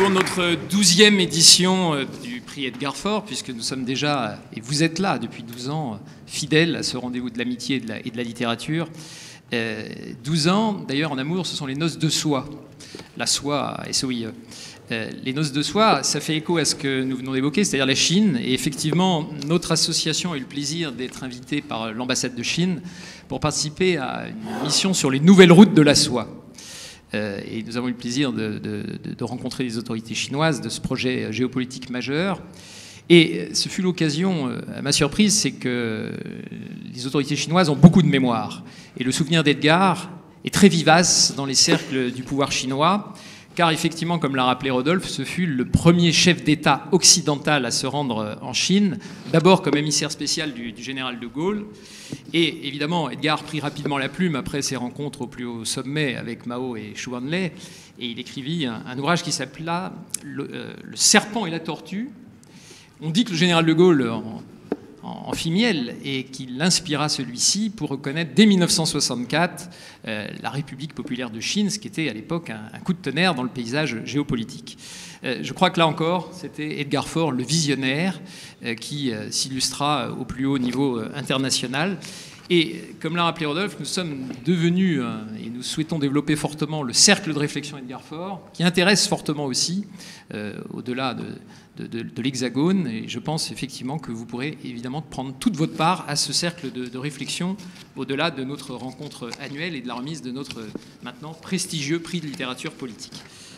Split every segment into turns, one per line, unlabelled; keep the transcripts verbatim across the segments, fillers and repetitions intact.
pour notre douzième édition du prix Edgar Faure, puisque nous sommes déjà, et vous êtes là depuis douze ans, fidèles à ce rendez-vous de l'amitié et de la, et de la littérature. Euh, douze ans, d'ailleurs, en amour, ce sont les noces de soie. La soie, S O I E. Euh, les noces de soie, ça fait écho à ce que nous venons d'évoquer, c'est-à-dire la Chine. Et effectivement, notre association a eu le plaisir d'être invitée par l'ambassade de Chine pour participer à une mission sur les nouvelles routes de la soie. Euh, et nous avons eu le plaisir de, de, de rencontrer les autorités chinoises de ce projet géopolitique majeur. Et ce fut l'occasion, à ma surprise, c'est que les autorités chinoises ont beaucoup de mémoire. Et le souvenir d'Edgar est très vivace dans les cercles du pouvoir chinois, car effectivement, comme l'a rappelé Rodolphe, ce fut le premier chef d'État occidental à se rendre en Chine, d'abord comme émissaire spécial du, du général de Gaulle. Et évidemment, Edgar prit rapidement la plume après ses rencontres au plus haut sommet avec Mao et Zhu Enlai, et il écrivit un, un ouvrage qui s'appela le, euh, le serpent et la tortue. On dit que le général de Gaulle en, en, en fit miel et qu'il inspira celui-ci pour reconnaître dès mille neuf cent soixante-quatre euh, la République populaire de Chine, ce qui était à l'époque un, un coup de tonnerre dans le paysage géopolitique. Euh, je crois que là encore, c'était Edgar Faure, le visionnaire, euh, qui euh, s'illustra au plus haut niveau euh, international. Et comme l'a rappelé Rodolphe, nous sommes devenus, euh, et nous souhaitons développer fortement, le cercle de réflexion Edgar Faure, qui intéresse fortement aussi, euh, au-delà de, de, de, de l'Hexagone. Et je pense effectivement que vous pourrez évidemment prendre toute votre part à ce cercle de, de réflexion, au-delà de notre rencontre annuelle et de la remise de notre maintenant prestigieux prix de littérature politique.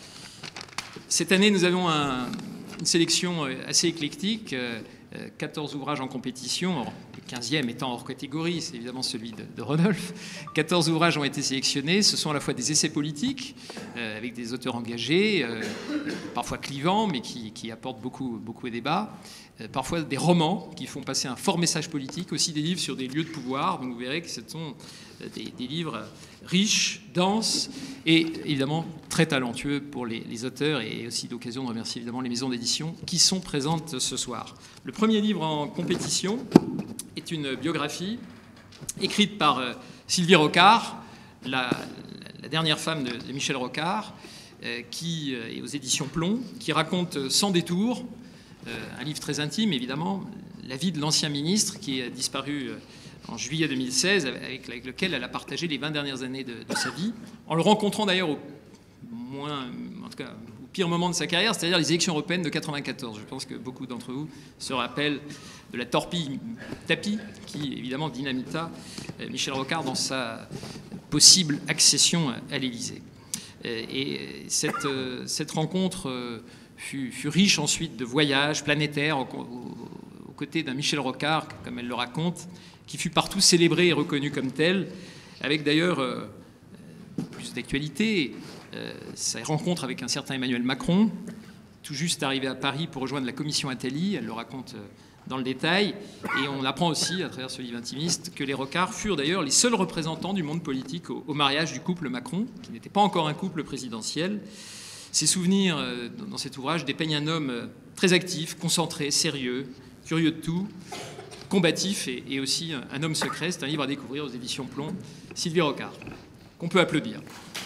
Cette année, nous avons un, une sélection assez éclectique, euh, quatorze ouvrages en compétition, le quinzième étant hors catégorie, c'est évidemment celui de, de Rodolphe. quatorze ouvrages ont été sélectionnés, ce sont à la fois des essais politiques, euh, avec des auteurs engagés, euh, parfois clivants, mais qui, qui apportent beaucoup, beaucoup au débat, euh, parfois des romans qui font passer un fort message politique, aussi des livres sur des lieux de pouvoir, donc vous verrez que ce sont des, des livres riches, denses et évidemment très talentueux pour les, les auteurs, et aussi l'occasion de remercier évidemment les maisons d'édition qui sont présentes ce soir. Le premier livre en compétition est une biographie écrite par euh, Sylvie Rocard, la, la dernière femme de, de Michel Rocard, euh, qui euh, est aux éditions Plomb, qui raconte sans détour, euh, un livre très intime évidemment, la vie de l'ancien ministre qui a disparu euh, en juillet deux mille seize, avec, avec lequel elle a partagé les vingt dernières années de, de sa vie, en le rencontrant d'ailleurs au moins, en tout cas, au pire moment de sa carrière, c'est-à-dire les élections européennes de quatre-vingt-quatorze. Je pense que beaucoup d'entre vous se rappellent de la torpille tapis qui, évidemment, dynamita Michel Rocard dans sa possible accession à l'Élysée. Et cette, cette rencontre fut, fut riche ensuite de voyages planétaires aux, aux côtés d'un Michel Rocard, comme elle le raconte, qui fut partout célébré et reconnu comme tel, avec d'ailleurs euh, plus d'actualité, euh, sa rencontre avec un certain Emmanuel Macron, tout juste arrivé à Paris pour rejoindre la commission Attali, elle le raconte euh, dans le détail, et on apprend aussi, à travers ce livre intimiste, que les Rocard furent d'ailleurs les seuls représentants du monde politique au, au mariage du couple Macron, qui n'était pas encore un couple présidentiel. Ses souvenirs euh, dans cet ouvrage dépeignent un homme euh, très actif, concentré, sérieux, curieux de tout, combatif et, et aussi un homme secret. C'est un livre à découvrir aux éditions Plomb, Sylvie Rocard, qu'on peut applaudir.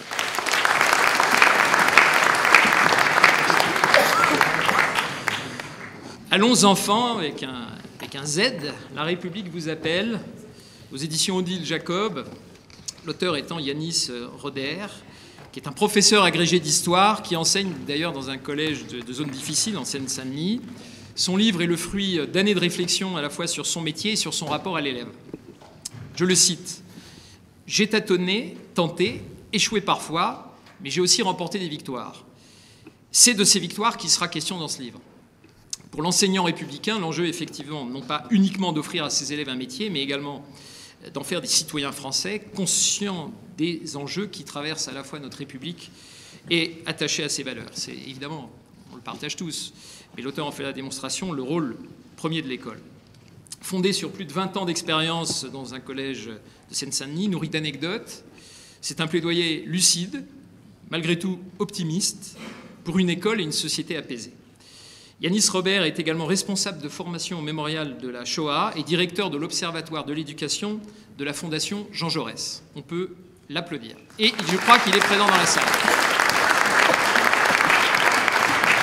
Allons enfants, avec un, avec un Z, La République vous appelle, aux éditions Odile Jacob, l'auteur étant Yanis Roder, qui est un professeur agrégé d'histoire, qui enseigne d'ailleurs dans un collège de, de zone difficile en Seine-Saint-Denis. Son livre est le fruit d'années de réflexion à la fois sur son métier et sur son rapport à l'élève. Je le cite. « J'ai tâtonné, tenté, échoué parfois, mais j'ai aussi remporté des victoires. C'est de ces victoires qu'il sera question dans ce livre. Pour l'enseignant républicain, l'enjeu est effectivement non pas uniquement d'offrir à ses élèves un métier, mais également d'en faire des citoyens français conscients des enjeux qui traversent à la fois notre République et attachés à ses valeurs. C'est évidemment, on le partage tous, mais l'auteur en fait la démonstration, le rôle premier de l'école. Fondé sur plus de vingt ans d'expérience dans un collège de Seine-Saint-Denis, nourri d'anecdotes, c'est un plaidoyer lucide, malgré tout optimiste, pour une école et une société apaisée. Yanis Robert est également responsable de formation au mémorial de la Shoah et directeur de l'Observatoire de l'éducation de la Fondation Jean Jaurès. On peut l'applaudir. Et je crois qu'il est présent dans la salle.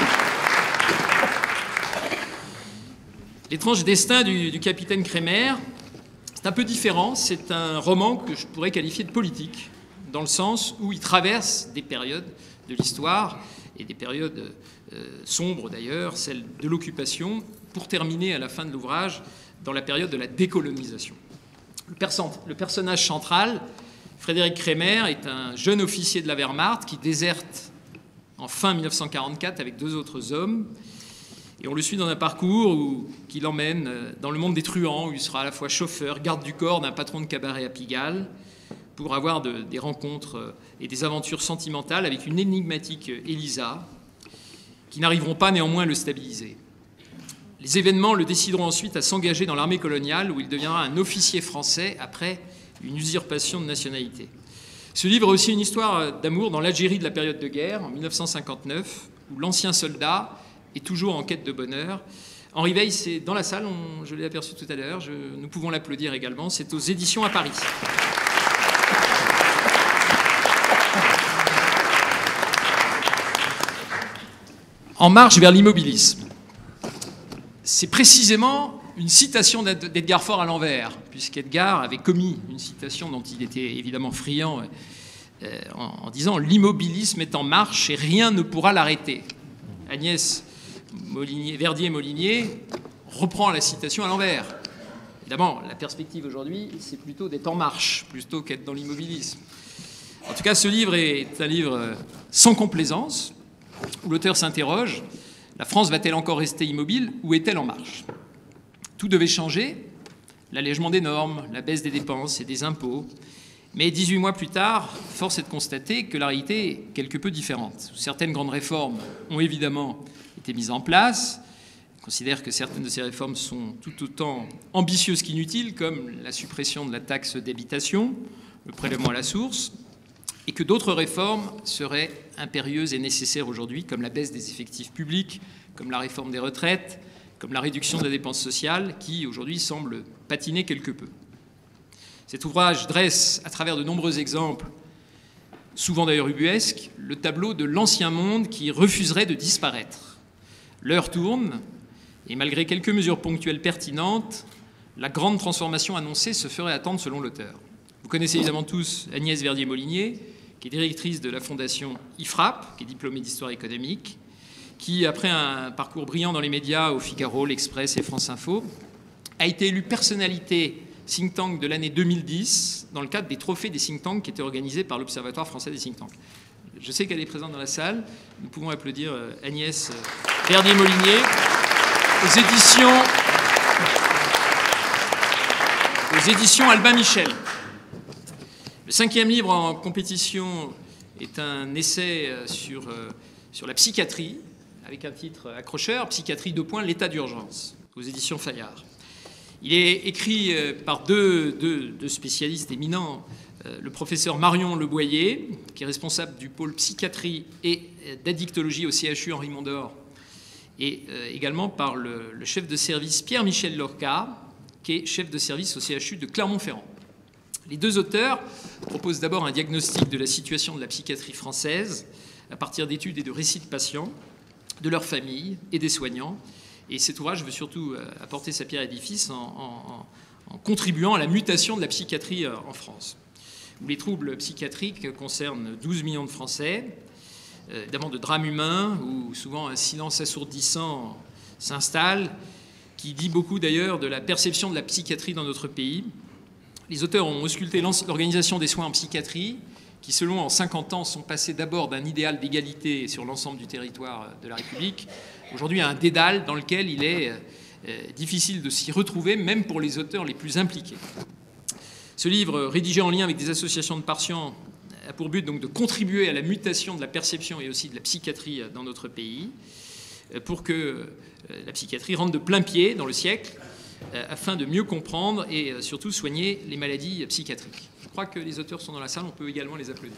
L'étrange destin du, du capitaine Crémer, c'est un peu différent. C'est un roman que je pourrais qualifier de politique, dans le sens où il traverse des périodes de l'histoire, et des périodes euh, sombres d'ailleurs, celle de l'occupation, pour terminer à la fin de l'ouvrage dans la période de la décolonisation. Le, perso le personnage central, Frédéric Crémer, est un jeune officier de la Wehrmacht qui déserte en fin mille neuf cent quarante-quatre avec deux autres hommes. Et on le suit dans un parcours où, qui l'emmène dans le monde des truands, où il sera à la fois chauffeur, garde du corps d'un patron de cabaret à Pigalle, pour avoir de, des rencontres et des aventures sentimentales avec une énigmatique Elisa, qui n'arriveront pas néanmoins à le stabiliser. Les événements le décideront ensuite à s'engager dans l'armée coloniale, où il deviendra un officier français après une usurpation de nationalité. Ce livre est aussi une histoire d'amour dans l'Algérie de la période de guerre, en mille neuf cent cinquante-neuf, où l'ancien soldat est toujours en quête de bonheur. Henri Veil, c'est dans la salle, on, je l'ai aperçu tout à l'heure, nous pouvons l'applaudir également, c'est aux éditions à Paris. En marche vers l'immobilisme. C'est précisément une citation d'Edgar Faure à l'envers, puisqu'Edgar avait commis une citation dont il était évidemment friand euh, en, en disant « L'immobilisme est en marche et rien ne pourra l'arrêter ». Agnès Verdier-Molinier reprend la citation à l'envers. Évidemment, la perspective aujourd'hui, c'est plutôt d'être en marche, plutôt qu'être dans l'immobilisme. En tout cas, ce livre est un livre sans complaisance, où l'auteur s'interroge, la France va-t-elle encore rester immobile ou est-elle en marche? Tout devait changer, l'allègement des normes, la baisse des dépenses et des impôts. Mais dix-huit mois plus tard, force est de constater que la réalité est quelque peu différente. Certaines grandes réformes ont évidemment été mises en place. On considère que certaines de ces réformes sont tout autant ambitieuses qu'inutiles, comme la suppression de la taxe d'habitation, le prélèvement à la source, et que d'autres réformes seraient impérieuses et nécessaires aujourd'hui, comme la baisse des effectifs publics, comme la réforme des retraites, comme la réduction de la dépense sociale, qui aujourd'hui semble patiner quelque peu. Cet ouvrage dresse, à travers de nombreux exemples, souvent d'ailleurs ubuesques, le tableau de l'ancien monde qui refuserait de disparaître. L'heure tourne, et malgré quelques mesures ponctuelles pertinentes, la grande transformation annoncée se ferait attendre selon l'auteur. Vous connaissez évidemment tous Agnès Verdier-Molinier, qui est directrice de la fondation I F R A P, qui est diplômée d'histoire économique, qui, après un parcours brillant dans les médias, au Figaro, l'Express et France Info, a été élue personnalité think tank de l'année deux mille dix dans le cadre des trophées des think tanks qui étaient organisés par l'Observatoire français des think tanks. Je sais qu'elle est présente dans la salle. Nous pouvons applaudir Agnès Verdier-Molinier aux éditions, aux éditions Albin Michel. Le cinquième livre en compétition est un essai sur, sur la psychiatrie, avec un titre accrocheur, Psychiatrie deux points, l'état d'urgence, aux éditions Fayard. Il est écrit par deux, deux, deux spécialistes éminents, le professeur Marion Leboyer, qui est responsable du pôle psychiatrie et d'addictologie au C H U Henri Mondor, et également par le, le chef de service Pierre-Michel Lorca, qui est chef de service au C H U de Clermont-Ferrand. Les deux auteurs proposent d'abord un diagnostic de la situation de la psychiatrie française à partir d'études et de récits de patients, de leurs familles et des soignants. Et cet ouvrage veut surtout apporter sa pierre à l'édifice en, en, en contribuant à la mutation de la psychiatrie en France, où les troubles psychiatriques concernent douze millions de Français, évidemment de drames humains, où souvent un silence assourdissant s'installe, qui dit beaucoup d'ailleurs de la perception de la psychiatrie dans notre pays. Les auteurs ont ausculté l'organisation des soins en psychiatrie, qui, selon en cinquante ans, sont passés d'abord d'un idéal d'égalité sur l'ensemble du territoire de la République, aujourd'hui à un dédale dans lequel il est euh, difficile de s'y retrouver, même pour les auteurs les plus impliqués. Ce livre, rédigé en lien avec des associations de patients, a pour but donc de contribuer à la mutation de la perception et aussi de la psychiatrie dans notre pays, pour que la psychiatrie rentre de plein pied dans le siècle, afin de mieux comprendre et surtout soigner les maladies psychiatriques. Je crois que les auteurs sont dans la salle, on peut également les applaudir.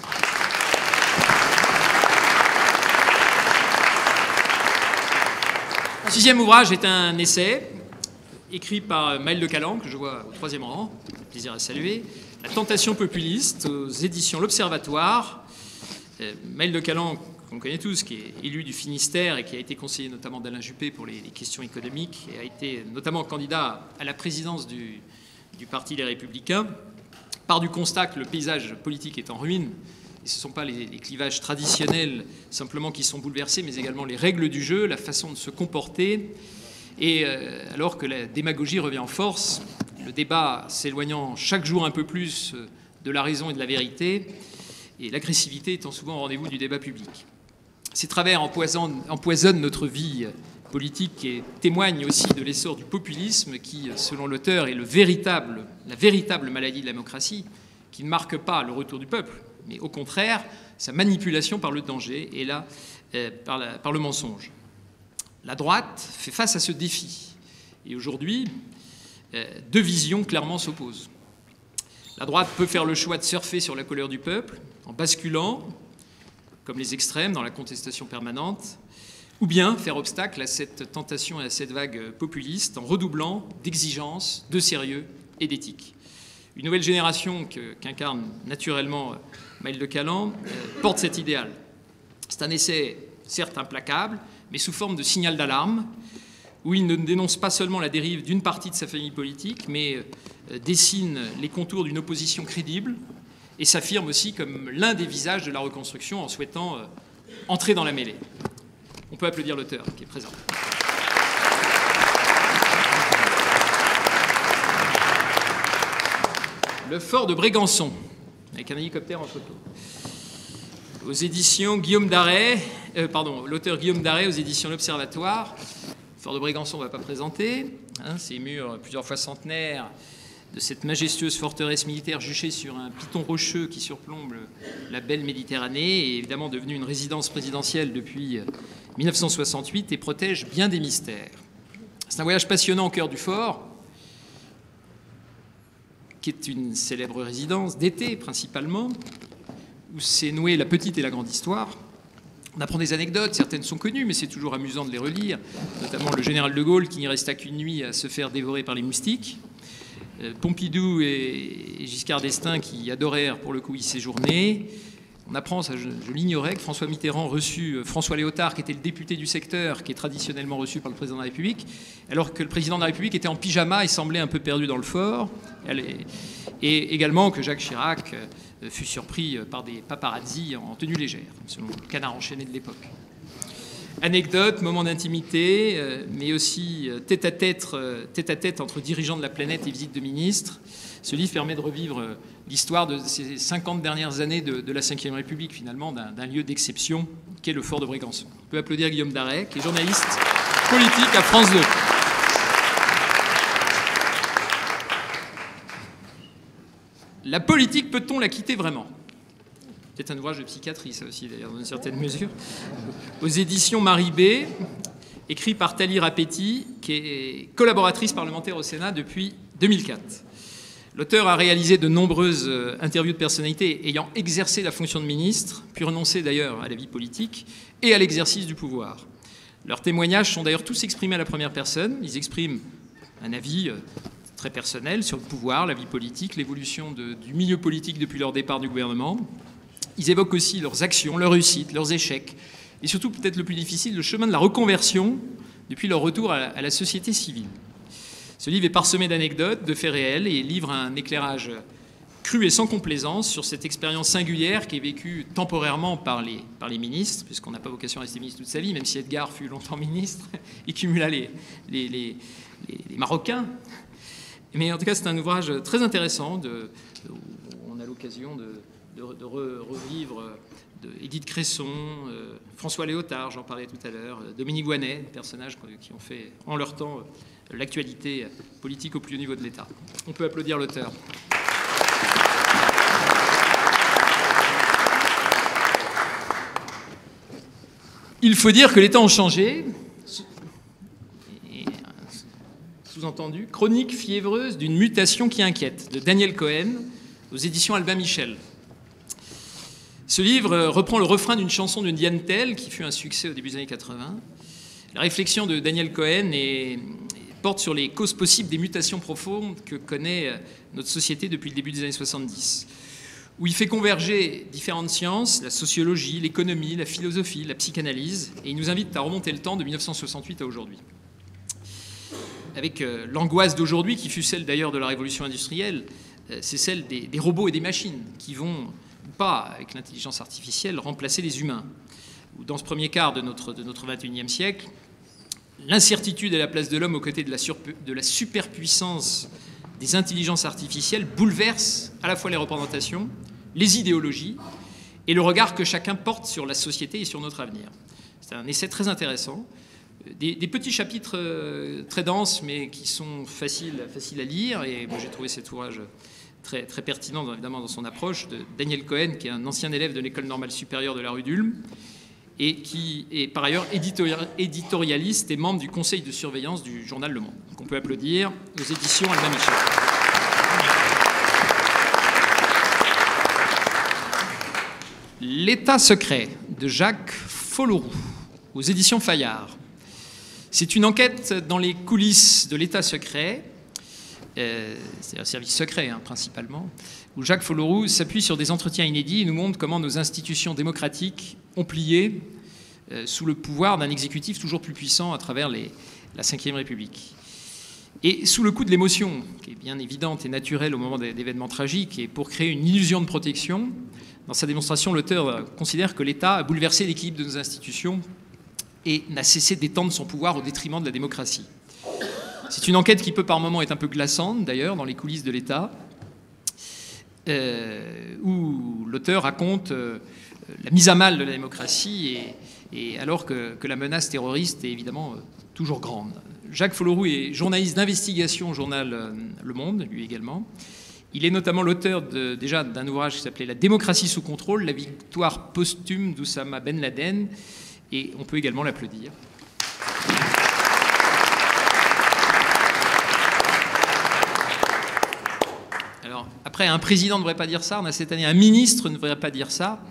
Le sixième ouvrage est un essai écrit par Maël de Calan, que je vois au troisième rang, plaisir à saluer, La tentation populiste, aux éditions L'Observatoire. Maël de Calan, qu'on connaît tous, qui est élu du Finistère et qui a été conseiller notamment d'Alain Juppé pour les, les questions économiques, et a été notamment candidat à la présidence du, du Parti Les Républicains, part du constat que le paysage politique est en ruine. Et ce ne sont pas les, les clivages traditionnels simplement qui sont bouleversés, mais également les règles du jeu, la façon de se comporter. Et euh, alors que la démagogie revient en force, le débat s'éloignant chaque jour un peu plus de la raison et de la vérité, et l'agressivité étant souvent au rendez-vous du débat public. Ces travers empoisonnent, empoisonnent notre vie politique et témoignent aussi de l'essor du populisme qui, selon l'auteur, est le véritable, la véritable maladie de la démocratie, qui ne marque pas le retour du peuple, mais au contraire, sa manipulation par le danger et là, euh, par, la, par le mensonge. La droite fait face à ce défi. Et aujourd'hui, euh, deux visions clairement s'opposent. La droite peut faire le choix de surfer sur la colère du peuple, en basculant, comme les extrêmes, dans la contestation permanente, ou bien faire obstacle à cette tentation et à cette vague populiste en redoublant d'exigence, de sérieux et d'éthique. Une nouvelle génération qu'incarne naturellement Maël de Caland euh, porte cet idéal. C'est un essai, certes implacable, mais sous forme de signal d'alarme, où il ne dénonce pas seulement la dérive d'une partie de sa famille politique, mais euh, dessine les contours d'une opposition crédible et s'affirme aussi comme l'un des visages de la reconstruction en souhaitant euh, entrer dans la mêlée. On peut applaudir l'auteur qui est présent. Le fort de Brégançon, avec un hélicoptère en photo. Aux éditions Guillaume Darey, euh, pardon, l'auteur Guillaume Darey aux éditions L'Observatoire. Le fort de Brégançon, on ne va pas présenter. Hein, ces murs plusieurs fois centenaires de cette majestueuse forteresse militaire juchée sur un piton rocheux qui surplombe la belle Méditerranée et évidemment devenue une résidence présidentielle depuis mille neuf cent soixante-huit et protège bien des mystères. C'est un voyage passionnant au cœur du fort, qui est une célèbre résidence d'été principalement, où s'est nouée la petite et la grande histoire. On apprend des anecdotes, certaines sont connues, mais c'est toujours amusant de les relire, notamment le général de Gaulle qui n'y resta qu'une nuit à se faire dévorer par les moustiques, Pompidou et Giscard d'Estaing qui adorèrent pour le coup y séjourner. On apprend, ça je, je l'ignorais, que François Mitterrand reçut François Léotard, qui était le député du secteur, qui est traditionnellement reçu par le président de la République, alors que le président de la République était en pyjama et semblait un peu perdu dans le fort. Et également que Jacques Chirac fut surpris par des paparazzis en tenue légère, selon le Canard enchaîné de l'époque. Anecdotes, moments d'intimité, mais aussi tête-à-tête, tête-à-tête entre dirigeants de la planète et visites de ministres. Ce livre permet de revivre l'histoire de ces cinquante dernières années de, de la cinquième République, finalement, d'un, d'un lieu d'exception qu'est le fort de Brégançon. On peut applaudir Guillaume Darey, qui est journaliste politique à France deux. La politique, peut-on la quitter vraiment ? C'est un ouvrage de psychiatrie, ça aussi, d'ailleurs, dans une certaine mesure. Aux éditions Marie B, écrit par Thalie Rapetti, qui est collaboratrice parlementaire au Sénat depuis deux mille quatre. L'auteur a réalisé de nombreuses interviews de personnalités ayant exercé la fonction de ministre, puis renoncé d'ailleurs à la vie politique et à l'exercice du pouvoir. Leurs témoignages sont d'ailleurs tous exprimés à la première personne. Ils expriment un avis très personnel sur le pouvoir, la vie politique, l'évolution de, du milieu politique depuis leur départ du gouvernement. Ils évoquent aussi leurs actions, leurs réussites, leurs échecs, et surtout, peut-être le plus difficile, le chemin de la reconversion depuis leur retour à la, à la société civile. Ce livre est parsemé d'anecdotes, de faits réels, et livre un éclairage cru et sans complaisance sur cette expérience singulière qui est vécue temporairement par les, par les ministres, puisqu'on n'a pas vocation à rester ministre toute sa vie, même si Edgar fut longtemps ministre, et cumula les, les, les, les, les Marocains. Mais en tout cas, c'est un ouvrage très intéressant, de, de, où on a l'occasion de... de, de re, revivre de Édith Cresson, euh, François Léotard, j'en parlais tout à l'heure, Dominique Voynet, des personnages qui ont fait en leur temps euh, l'actualité politique au plus haut niveau de l'État. On peut applaudir l'auteur. Il faut dire que les temps ont changé. Sous-entendu, chronique fiévreuse d'une mutation qui inquiète, de Daniel Cohen, aux éditions Albin Michel. Ce livre reprend le refrain d'une chanson de Diane Tell, qui fut un succès au début des années quatre-vingts. La réflexion de Daniel Cohen est, porte sur les causes possibles des mutations profondes que connaît notre société depuis le début des années soixante-dix, où il fait converger différentes sciences, la sociologie, l'économie, la philosophie, la psychanalyse, et il nous invite à remonter le temps de mille neuf cent soixante-huit à aujourd'hui. Avec euh, l'angoisse d'aujourd'hui, qui fut celle d'ailleurs de la révolution industrielle, euh, c'est celle des, des robots et des machines qui vont, ou pas, avec l'intelligence artificielle, remplacer les humains. Dans ce premier quart de notre, de notre vingt et unième siècle, l'incertitude à la place de l'homme aux côtés de la, de la superpuissance des intelligences artificielles bouleverse à la fois les représentations, les idéologies et le regard que chacun porte sur la société et sur notre avenir. C'est un essai très intéressant. Des, des petits chapitres euh, très denses, mais qui sont faciles, faciles à lire. Et moi, j'ai trouvé cet ouvrage très, très pertinent, évidemment, dans son approche, de Daniel Cohen, qui est un ancien élève de l'École normale supérieure de la rue d'Ulm, et qui est par ailleurs éditorialiste et membre du conseil de surveillance du journal Le Monde. Donc on peut applaudir aux éditions Albin Michel. L'État secret de Jacques Folloroux, aux éditions Fayard. C'est une enquête dans les coulisses de l'État secret, euh, c'est un service secret hein, principalement, où Jacques Folloroux s'appuie sur des entretiens inédits et nous montre comment nos institutions démocratiques ont plié euh, sous le pouvoir d'un exécutif toujours plus puissant à travers les, la cinquième République. Et sous le coup de l'émotion, qui est bien évidente et naturelle au moment d'événements tragiques, et pour créer une illusion de protection, dans sa démonstration, l'auteur considère que l'État a bouleversé l'équilibre de nos institutions et n'a cessé d'étendre son pouvoir au détriment de la démocratie. C'est une enquête qui peut par moments être un peu glaçante, d'ailleurs, dans les coulisses de l'État, euh, où l'auteur raconte euh, la mise à mal de la démocratie, et, et alors que, que la menace terroriste est évidemment euh, toujours grande. Jacques Folloroux est journaliste d'investigation au journal euh, Le Monde, lui également. Il est notamment l'auteur de, déjà d'un ouvrage qui s'appelait « La démocratie sous contrôle, la victoire posthume d'Oussama Ben Laden », et on peut également l'applaudir. Alors, après, un président ne devrait pas dire ça, on a cette année un ministre ne devrait pas dire ça.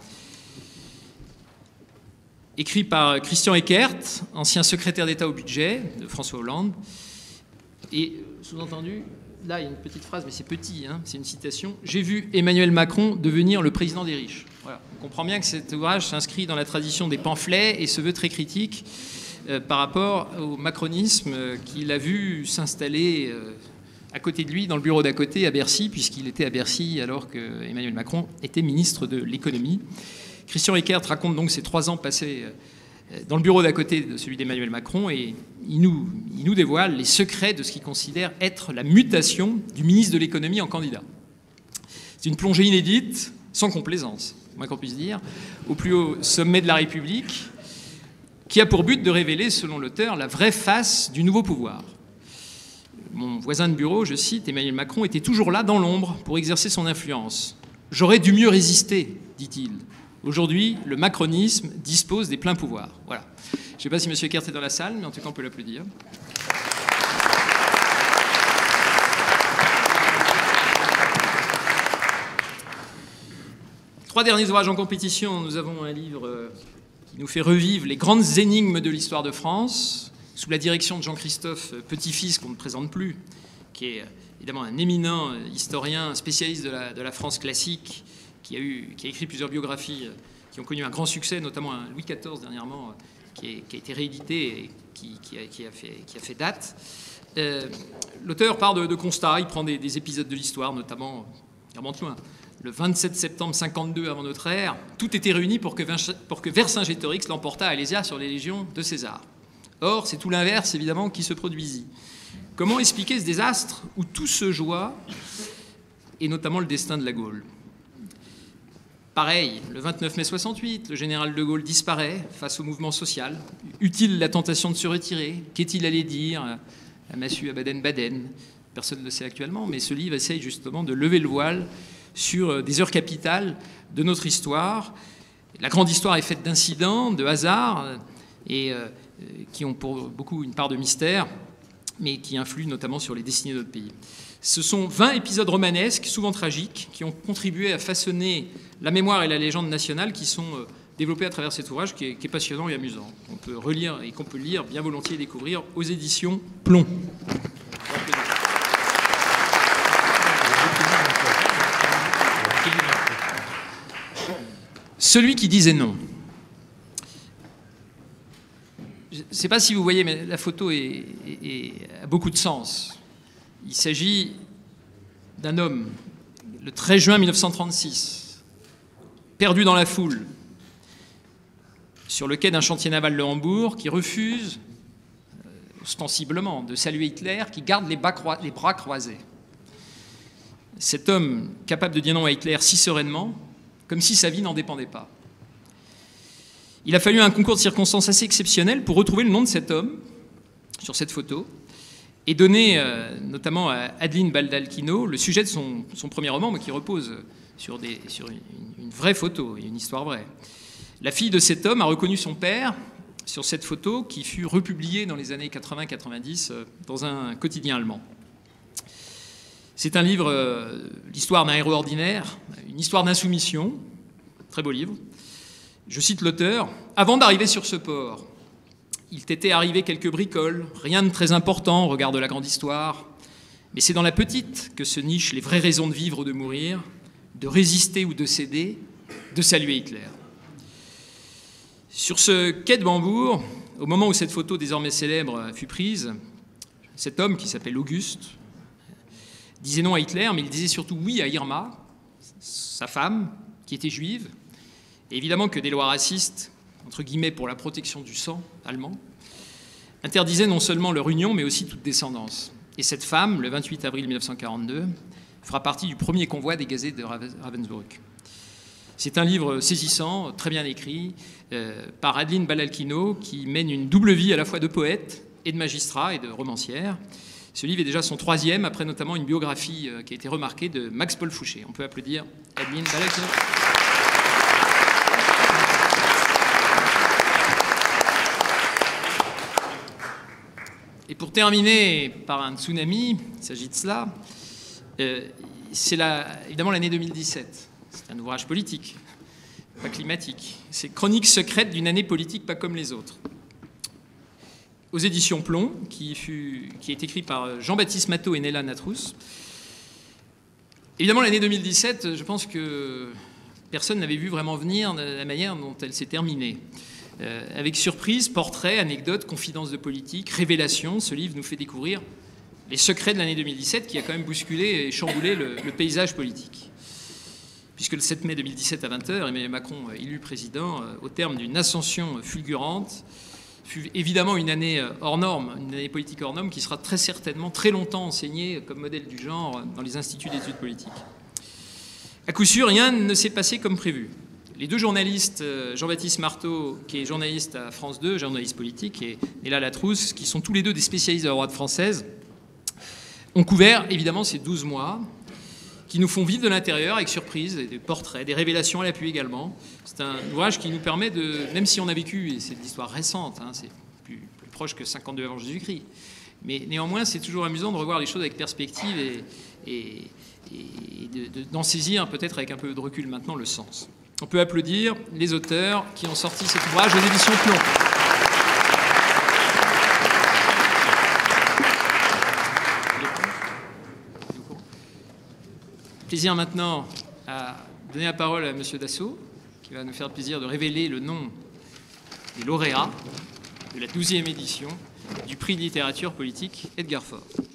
Écrit par Christian Eckert, ancien secrétaire d'État au budget de François Hollande. Et, sous-entendu, là, il y a une petite phrase, mais c'est petit, hein, c'est une citation. « J'ai vu Emmanuel Macron devenir le président des riches ». Voilà. On comprend bien que cet ouvrage s'inscrit dans la tradition des pamphlets et se veut très critique euh, par rapport au macronisme euh, qu'il a vu s'installer euh, à côté de lui, dans le bureau d'à côté, à Bercy, puisqu'il était à Bercy alors que Emmanuel Macron était ministre de l'économie. Christian Eckert raconte donc ces trois ans passés euh, dans le bureau d'à côté de celui d'Emmanuel Macron, et il nous, il nous dévoile les secrets de ce qu'il considère être la mutation du ministre de l'économie en candidat. C'est une plongée inédite, sans complaisance, moins qu'on puisse dire, au plus haut sommet de la République, qui a pour but de révéler, selon l'auteur, la vraie face du nouveau pouvoir. Mon voisin de bureau, je cite, Emmanuel Macron, était toujours là, dans l'ombre, pour exercer son influence. « J'aurais dû mieux résister », dit-il. Aujourd'hui, le macronisme dispose des pleins pouvoirs. Voilà. Je ne sais pas si M. Eckert est dans la salle, mais en tout cas, on peut l'applaudir. Trois derniers ouvrages en compétition. Nous avons un livre qui nous fait revivre les grandes énigmes de l'histoire de France, sous la direction de Jean-Christophe Petit-Fils, qu'on ne présente plus, qui est évidemment un éminent historien spécialiste de la, de la France classique, qui a, eu, qui a écrit plusieurs biographies qui ont connu un grand succès, notamment un Louis quatorze dernièrement, qui, est, qui a été réédité et qui, qui, a, qui, a, fait, qui a fait date. Euh, L'auteur part de, de constats, il prend des, des épisodes de l'histoire, notamment, il remonte loin, le vingt-sept septembre cinquante-deux avant notre ère, tout était réuni pour que, pour que Vercingétorix l'emportât à Alésia sur les légions de César. Or, c'est tout l'inverse, évidemment, qui se produisit. Comment expliquer ce désastre où tout se joua, et notamment le destin de la Gaule? Pareil, le vingt-neuf mai soixante-huit, le général de Gaulle disparaît face au mouvement social. Eut-il la tentation de se retirer? Qu'est-il allé dire à Massu à Baden-Baden? Personne ne le sait actuellement, mais ce livre essaye justement de lever le voile sur des heures capitales de notre histoire. La grande histoire est faite d'incidents, de hasards, et euh, qui ont pour beaucoup une part de mystère, mais qui influent notamment sur les destinées de notre pays. Ce sont vingt épisodes romanesques, souvent tragiques, qui ont contribué à façonner la mémoire et la légende nationale, qui sont développés à travers cet ouvrage qui est, qui est passionnant et amusant. On peut relire et qu'on peut lire bien volontiers et découvrir aux éditions Plomb. Celui qui disait non. Je ne sais pas si vous voyez, mais la photo est, est, est, a beaucoup de sens. Il s'agit d'un homme, le treize juin mille neuf cent trente-six, perdu dans la foule, sur le quai d'un chantier naval de Hambourg, qui refuse, euh, ostensiblement, de saluer Hitler, qui garde les, bas croi- les bras croisés. Cet homme, capable de dire non à Hitler si sereinement, comme si sa vie n'en dépendait pas. Il a fallu un concours de circonstances assez exceptionnel pour retrouver le nom de cet homme sur cette photo et donner euh, notamment à Adeline Baldacchino le sujet de son, son premier roman, mais qui repose sur, des, sur une, une vraie photo et une histoire vraie. La fille de cet homme a reconnu son père sur cette photo qui fut republiée dans les années quatre-vingts quatre-vingt-dix euh, dans un quotidien allemand. C'est un livre, euh, l'histoire d'un héros ordinaire, une histoire d'insoumission, très beau livre. Je cite l'auteur. « Avant d'arriver sur ce port, il t'était arrivé quelques bricoles, rien de très important au regard de la grande histoire, mais c'est dans la petite que se nichent les vraies raisons de vivre ou de mourir, de résister ou de céder, de saluer Hitler. » Sur ce quai de Hambourg, au moment où cette photo désormais célèbre fut prise, cet homme qui s'appelle Auguste disait non à Hitler, mais il disait surtout oui à Irma, sa femme, qui était juive. Et évidemment que des lois racistes, entre guillemets pour la protection du sang allemand, interdisaient non seulement leur union, mais aussi toute descendance. Et cette femme, le vingt-huit avril mille neuf cent quarante-deux, fera partie du premier convoi des gazettes de Ravensbrück. C'est un livre saisissant, très bien écrit, euh, par Adeline Baldacchino, qui mène une double vie à la fois de poète et de magistrat et de romancière. Ce livre est déjà son troisième, après notamment une biographie euh, qui a été remarquée de Max-Paul Fouché. On peut applaudir Adeline Baldacchino. Et pour terminer par un tsunami, il s'agit de cela, euh, c'est la, évidemment l'année deux mille dix-sept. C'est un ouvrage politique, pas climatique. C'est Chronique secrète d'une année politique pas comme les autres. Aux éditions Plomb, qui, fut, qui est écrit par Jean-Baptiste Matteau et Néla Natrousse. Évidemment, l'année deux mille dix-sept, je pense que personne n'avait vu vraiment venir la manière dont elle s'est terminée. Euh, avec surprise, portraits, anecdotes, confidences de politique, révélations, ce livre nous fait découvrir les secrets de l'année deux mille dix-sept qui a quand même bousculé et chamboulé le, le paysage politique. Puisque le sept mai deux mille dix-sept à vingt heures, Emmanuel Macron, élu président, euh, au terme d'une ascension fulgurante, fut évidemment une année hors norme, une année politique hors norme qui sera très certainement très longtemps enseignée comme modèle du genre dans les instituts d'études politiques. À coup sûr, rien ne s'est passé comme prévu. Les deux journalistes, Jean-Baptiste Marteau, qui est journaliste à France deux, journaliste politique, et Néla Natrousse, qui sont tous les deux des spécialistes de la droite française, ont couvert évidemment ces douze mois, qui nous font vivre de l'intérieur avec surprise, des portraits, des révélations à l'appui également. C'est un ouvrage qui nous permet de, même si on a vécu, et c'est de l'histoire récente, hein, c'est plus, plus proche que cinquante-deux avant Jésus-Christ, mais néanmoins c'est toujours amusant de revoir les choses avec perspective et, et, et de, de, d'en saisir peut-être avec un peu de recul maintenant le sens. On peut applaudir les auteurs qui ont sorti cet ouvrage aux éditions Plomb. Plaisir maintenant à donner la parole à M. Dassault, qui va nous faire le plaisir de révéler le nom des lauréats de la douzième édition du prix de littérature politique Edgar Faure.